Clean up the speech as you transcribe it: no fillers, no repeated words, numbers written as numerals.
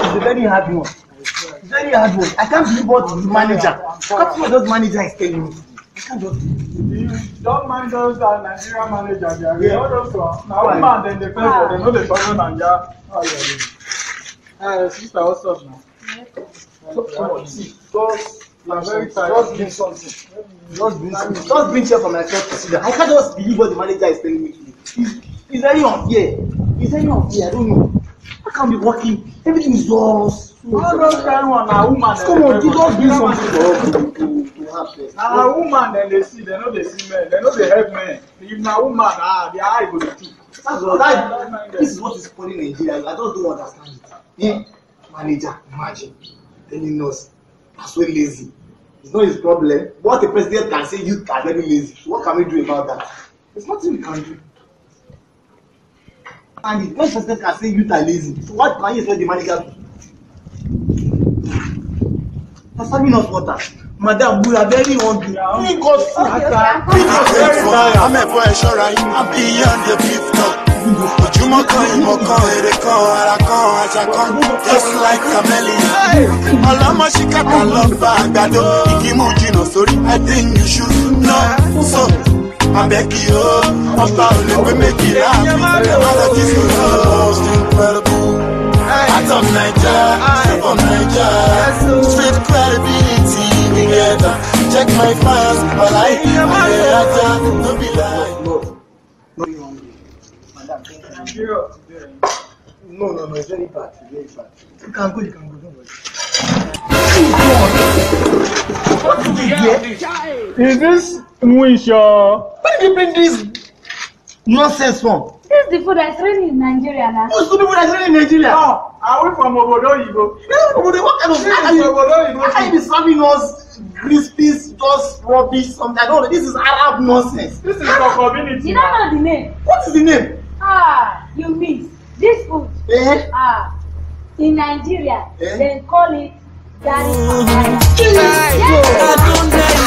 is a very hard one. Very hard one. I can't believe what the manager. What those manager is telling me. I can't just. Don't mind those Nigerian managers. They are all those ones. Now, woman, then they play, they know the problem and yeah. How are you doing? Sister, what's up now? See, I'm very tired. Just bring something. Just bring here for myself to see that. I can't just believe what the manager is telling me. It's very unfair. It's very unfair. I don't know. I can't be working. Everything is just. All those kind one are woman. Come on, you just bring something to have. Now, a woman, then they see, they know they see men, they know they help men. If now woman, their eye go to two. That's what this is what is calling Nigeria. I just don't understand it. Yeah. Manager, imagine telling us that's so lazy. It's not his problem. What the president can say, you are very lazy. So what can we do about that? There's nothing we can do. And the president can say you are lazy. So what can you expect the manager to do? You're serving us water. Madam, we are very hungry. We got food. I'm a boy, sure I'm beyond the beef talk. Ojúmọ́ kan ìmọ̀ kan èrè kan ara kan àṣà kan just like chameleon. Ọlọ́mọ ṣìkàtà lọ bá àgbàdo ìkímú jìnnà sórí I think you should know. So abẹ́kí o ọba ò lè pé méjì láàfin ọ̀rọ̀ tí so most incredible. Out of Naija, step on Naija, street credibility together. Check my files, but I no be lie. No, it's very bad. It's very bad. You can go, don't worry. What did you get? Is this Mwisho? Where did you bring this nonsense from? This is the food that's raining in Nigeria now. What's the people that's raining in Nigeria? No, are we from Obodo Igbo? What kind of how can you be serving us crispy, just rubbish, something? I don't know. This is Arab nonsense. This is your community. You don't know the name. What is the name? You miss. This food. In Nigeria, they call it Gari.